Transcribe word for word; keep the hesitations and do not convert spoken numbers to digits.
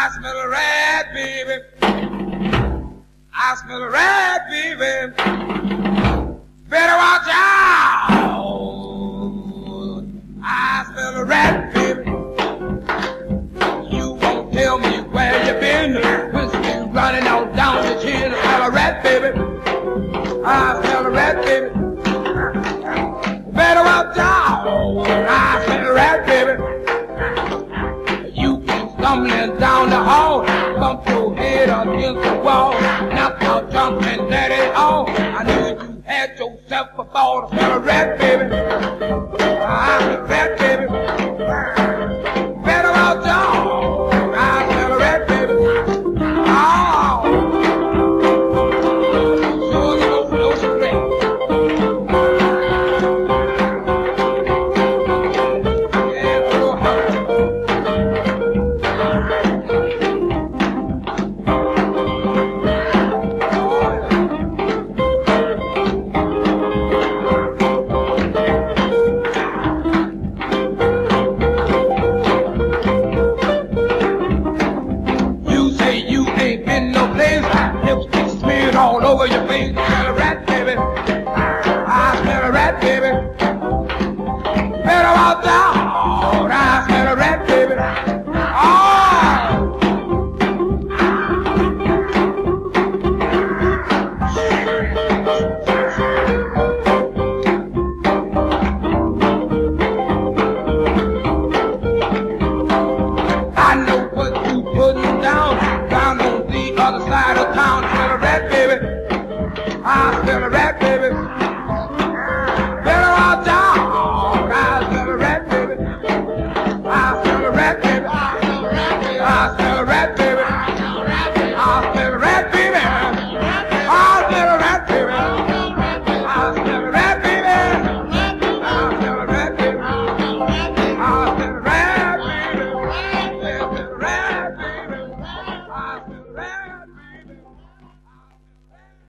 smell a rat, baby. I smell a rat, baby. Better watch out. I smell a rat, baby. You won't tell me where you been. Whiskey running out down the chin. I smell a rat, baby. I smell a rat, baby. Better watch out. I smell a rat, baby. You keep stumbling down the hall, bump your head against the wall, knock out, jump and let it all. I knew you had yourself a ball. I smell a rat, baby. I smell a rat, baby. Better watch out. I smell a rat, baby. Oh. Sure you don't know the rat. All over your face,